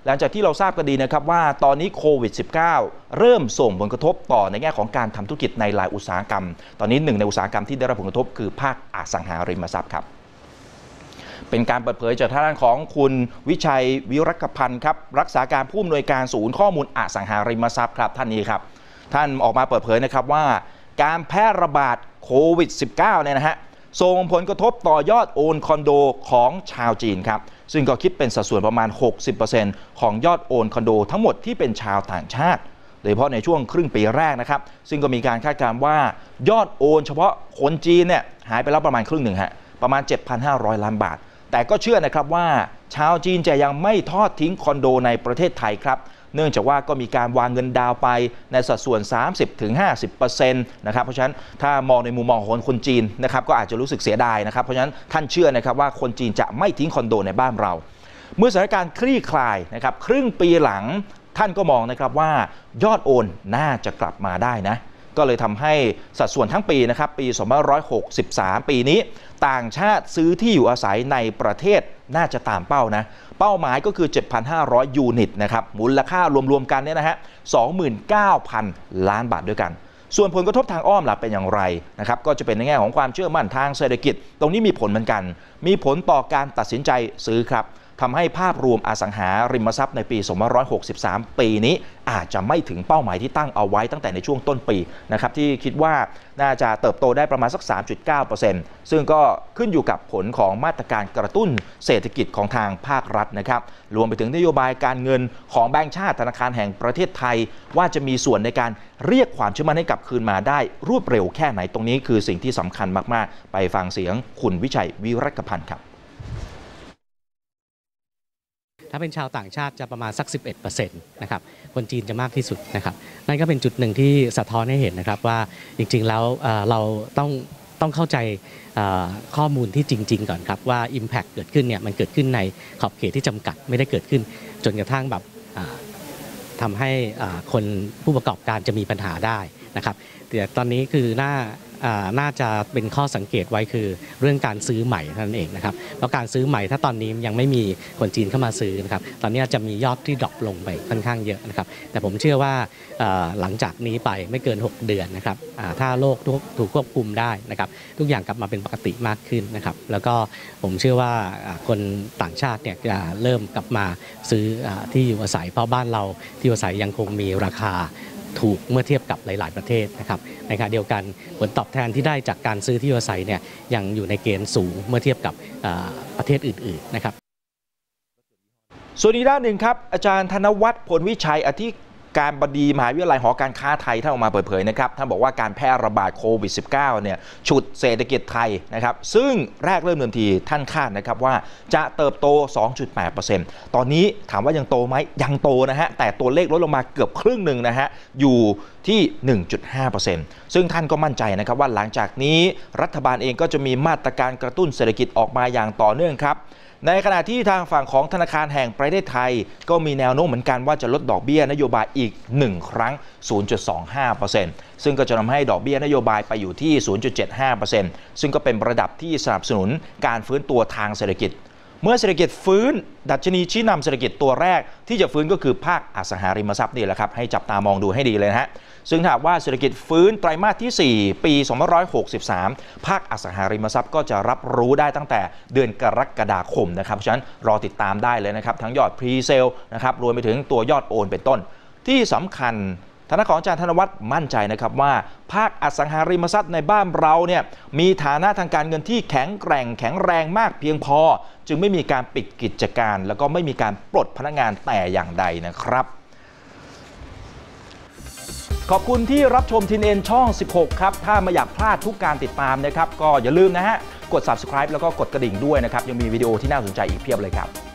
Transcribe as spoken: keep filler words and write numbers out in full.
หลังจากที่เราทราบกันดีนะครับว่าตอนนี้โควิด สิบเก้า เริ่มส่งผลกระทบต่อในแง่ของการทำธุรกิจในหลายอุตสาหกรรมตอนนี้หนึ่งในอุตสาหกรรมที่ได้รับผลกระทบคือภาคอสังหาริมทรัพย์ครับเป็นการเปิดเผยจากทางด้านของคุณวิชัยวิรักพันธ์ครับรักษาการผู้อำนวยการศูนย์ข้อมูลอสังหาริมทรัพย์ครับท่านนี้ครับท่านออกมาเปิดเผยนะครับว่าการแพร่ระบาดโควิด สิบเก้า เนี่ยนะฮะส่งผลกระทบต่อยอดโอนคอนโดของชาวจีนครับซึ่งก็คิดเป็นสัดส่วนประมาณ หกสิบเปอร์เซ็นต์ ของยอดโอนคอนโดทั้งหมดที่เป็นชาวต่างชาติโดยเฉพาะในช่วงครึ่งปีแรกนะครับซึ่งก็มีการคาดการณ์ว่ายอดโอนเฉพาะคนจีนเนี่ยหายไปแล้วประมาณครึ่งหนึ่งฮะประมาณ เจ็ดพันห้าร้อย ล้านบาทแต่ก็เชื่อนะครับว่าชาวจีนจะยังไม่ทอดทิ้งคอนโดในประเทศไทยครับเนื่องจากว่าก็มีการวางเงินดาวไปในสัดส่วน สามสิบถึงห้าสิบเปอร์เซ็นต์ นะครับเพราะฉะนั้นถ้ามองในมุมมองของคนจีนนะครับก็อาจจะรู้สึกเสียดายนะครับเพราะฉะนั้นท่านเชื่อนะครับว่าคนจีนจะไม่ทิ้งคอนโดในบ้านเราเมื่อสถานการณ์คลี่คลายนะครับครึ่งปีหลังท่านก็มองนะครับว่ายอดโอนน่าจะกลับมาได้นะก็เลยทำให้สัดส่วนทั้งปีนะครับปีสองพันห้าร้อยหกสิบสามปีนี้ต่างชาติซื้อที่อยู่อาศัยในประเทศน่าจะตามเป้านะเป้าหมายก็คือ เจ็ดพันห้าร้อย ยูนิตนะครับมูลค่ารวมๆกันเนี่ยนะฮะ สองหมื่นเก้าพัน ล้านบาทด้วยกันส่วนผลกระทบทางอ้อมล่ะเป็นอย่างไรนะครับก็จะเป็นในแง่ของความเชื่อมั่นทางเศรษฐกิจตรงนี้มีผลเหมือนกันมีผลต่อการตัดสินใจซื้อครับทำให้ภาพรวมอสังหาริมทรัพย์ในปีสองพันห้าร้อยหกสิบสามปีนี้อาจจะไม่ถึงเป้าหมายที่ตั้งเอาไว้ตั้งแต่ในช่วงต้นปีนะครับที่คิดว่าน่าจะเติบโตได้ประมาณสัก สามจุดเก้าเปอร์เซ็นต์ ซึ่งก็ขึ้นอยู่กับผลของมาตรการกระตุ้นเศรษฐกิจของทางภาครัฐนะครับรวมไปถึงนโยบายการเงินของแบงก์ชาติธนาคารแห่งประเทศไทยว่าจะมีส่วนในการเรียกความเชื่อมั่นให้กลับคืนมาได้รวดเร็วแค่ไหนตรงนี้คือสิ่งที่สำคัญมากๆไปฟังเสียงคุณวิชัยวิรักพันธ์ครับถ้าเป็นชาวต่างชาติจะประมาณสัก สิบเอ็ดเปอร์เซ็นต์ นะครับคนจีนจะมากที่สุดนะครับนั่นก็เป็นจุดหนึ่งที่สะท้อนให้เห็นนะครับว่าจริงๆแล้วเราต้องต้องเข้าใจข้อมูลที่จริงๆก่อนครับว่า Impact เกิดขึ้นเนี่ยมันเกิดขึ้นในขอบเขตที่จำกัดไม่ได้เกิดขึ้นจนกระทั่งแบบทำให้คนผู้ประกอบการจะมีปัญหาได้นะครับแต่ตอนนี้คือน่าน่าจะเป็นข้อสังเกตไว้คือเรื่องการซื้อใหม่เท่านั้นเองนะครับเพราะการซื้อใหม่ถ้าตอนนี้ยังไม่มีคนจีนเข้ามาซื้อนะครับตอนนี้จะมียอดที่ดรอปลงไปค่อนข้างเยอะนะครับแต่ผมเชื่อว่าหลังจากนี้ไปไม่เกินหกเดือนนะครับถ้าโลกถูกควบคุมได้นะครับทุกอย่างกลับมาเป็นปกติมากขึ้นนะครับแล้วก็ผมเชื่อว่าคนต่างชาติเนี่ยจะเริ่มกลับมาซื้อที่อยู่อาศัยเพราะบ้านเราที่อยู่อาศัยยังคงมีราคาถูกเมื่อเทียบกับหลายๆประเทศนะครับในขณะเดียวกันผลตอบแทนที่ได้จากการซื้อที่อยู่อาศัยเนี่ยยังอยู่ในเกณฑ์สูงเมื่อเทียบกับประเทศอื่นๆนะครับส่วนอีกด้านหนึ่งครับอาจารย์ธนวัฒน์ พลวิชัยอธิการบดีมหาวิทยาลัยหอการค้าไทยท่านออกมาเปิดเผยนะครับท่านบอกว่าการแพร่ระบาดโควิด สิบเก้า เนี่ยฉุดเศรษฐกิจไทยนะครับซึ่งแรกเริ่มเดิมทีท่านคาดนะครับว่าจะเติบโต สองจุดแปดเปอร์เซ็นต์ ตอนนี้ถามว่ายังโตไหมยังโตนะฮะแต่ตัวเลขลดลงมาเกือบครึ่งหนึ่งนะฮะอยู่ที่ หนึ่งจุดห้าเปอร์เซ็นต์ ซึ่งท่านก็มั่นใจนะครับว่าหลังจากนี้รัฐบาลเองก็จะมีมาตรการกระตุ้นเศรษฐกิจออกมาอย่างต่อเนื่องครับในขณะที่ทางฝั่งของธนาคารแห่งประเทศไทยก็มีแนวโน้มเหมือนกันว่าจะลดดอกเบี้ยนโยบายอีกหนึ่งครั้ง ศูนย์จุดสองห้าเปอร์เซ็นต์ ซึ่งก็จะทำให้ดอกเบี้ยนโยบายไปอยู่ที่ ศูนย์จุดเจ็ดห้าเปอร์เซ็นต์ ซึ่งก็เป็นระดับที่สนับสนุนการฟื้นตัวทางเศรษฐกิจเมื่อเศรษฐกิจฟื้นดัชนีชี้นำเศรษฐกิจตัวแรกที่จะฟื้นก็คือภาคอสังหาริมทรัพย์นี่แหละครับให้จับตามองดูให้ดีเลยนะฮะซึ่งถ้าว่าเศรษฐกิจฟื้นไตรมาสที่สี่ปีสองพันห้าร้อยหกสิบสามภาคอสังหาริมทรัพย์ก็จะรับรู้ได้ตั้งแต่เดือนกรกฎาคมนะครับเพราะฉะนั้นรอติดตามได้เลยนะครับทั้งยอดพรีเซลนะครับรวมไปถึงตัวยอดโอนเป็นต้นที่สำคัญทางด้านของอาจารย์ธนวัฒน์มั่นใจนะครับว่าภาคอสังหาริมทรัพย์ในบ้านเราเนี่ยมีฐานะทางการเงินที่แข็งแกร่งแข็งแรงมากเพียงพอจึงไม่มีการปิดกิจการแล้วก็ไม่มีการปลดพนักงานแต่อย่างใดนะครับขอบคุณที่รับชม ที เอ็น เอ็น ช่องสิบหกครับถ้าไม่อยากพลาดทุกการติดตามนะครับก็อย่าลืมนะฮะกด ซับสไครบ์ แล้วก็กดกระดิ่งด้วยนะครับยังมีวิดีโอที่น่าสนใจอีกเพียบเลยครับ